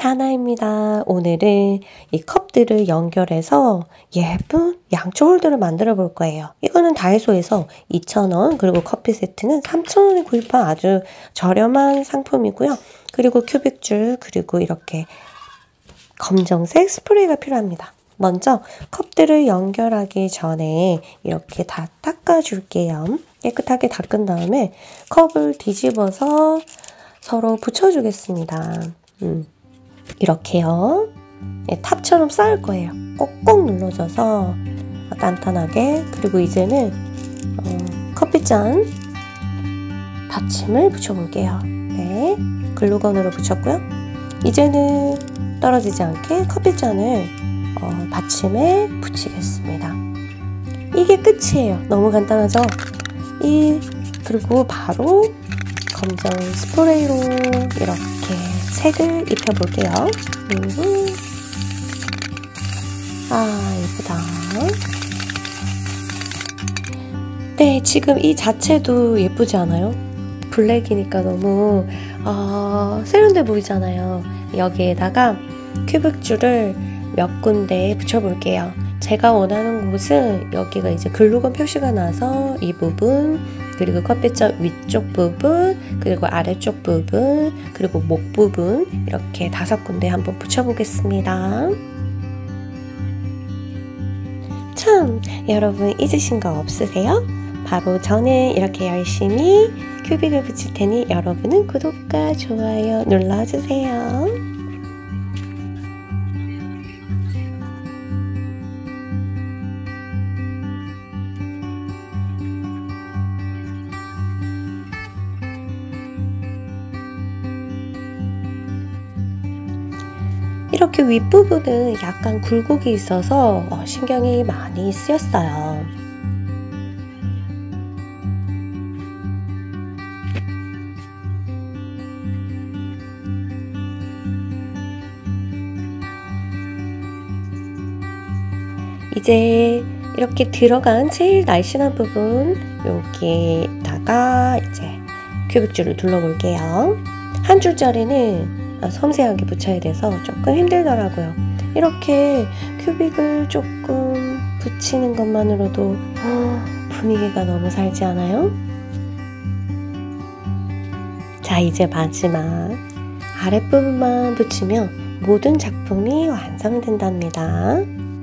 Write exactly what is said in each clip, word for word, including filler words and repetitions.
다나입니다. 오늘은 이 컵들을 연결해서 예쁜 양초 홀더를 만들어 볼 거예요. 이거는 다이소에서 이천 원, 그리고 커피 세트는 삼천 원에 구입한 아주 저렴한 상품이고요. 그리고 큐빅줄, 그리고 이렇게 검정색 스프레이가 필요합니다. 먼저 컵들을 연결하기 전에 이렇게 다 닦아줄게요. 깨끗하게 닦은 다음에 컵을 뒤집어서 서로 붙여주겠습니다. 음, 이렇게요. 네, 탑처럼 쌓을 거예요. 꼭꼭 눌러줘서 단단하게. 그리고 이제는 어, 커피잔 받침을 붙여볼게요. 네, 글루건으로 붙였고요. 이제는 떨어지지 않게 커피잔을 어, 받침에 붙이겠습니다. 이게 끝이에요. 너무 간단하죠? 이 그리고 바로 검정 스프레이로 이렇게 색을 입혀볼게요. 음. 아, 예쁘다. 네, 지금 이 자체도 예쁘지 않아요? 블랙이니까 너무 어, 세련돼 보이잖아요. 여기에다가 큐빅줄을 몇 군데 붙여볼게요. 제가 원하는 곳은 여기가 이제 글루건 표시가 나서 이 부분, 그리고 커피잔 위쪽 부분, 그리고 아래쪽 부분, 그리고 목 부분, 이렇게 다섯 군데 한번 붙여보겠습니다. 참, 여러분 잊으신 거 없으세요? 바로 저는 이렇게 열심히 큐빅을 붙일 테니 여러분은 구독과 좋아요 눌러주세요. 이렇게 윗부분은 약간 굴곡이 있어서 신경이 많이 쓰였어요. 이제 이렇게 들어간 제일 날씬한 부분 여기다가 이제 큐빅줄을 둘러볼게요. 한 줄짜리는 섬세하게 붙여야 돼서 조금 힘들더라고요. 이렇게 큐빅을 조금 붙이는 것만으로도 분위기가 너무 살지 않아요? 자, 이제 마지막 아랫부분만 붙이면 모든 작품이 완성된답니다.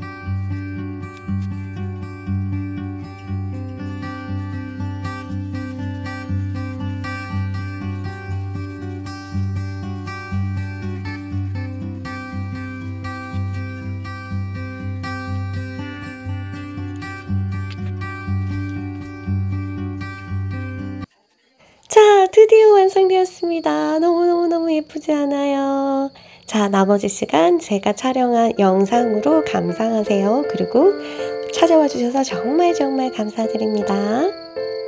자, 드디어 완성되었습니다. 너무너무너무 예쁘지 않아요? 자, 나머지 시간 제가 촬영한 영상으로 감상하세요. 그리고 찾아와 주셔서 정말 정말 감사드립니다.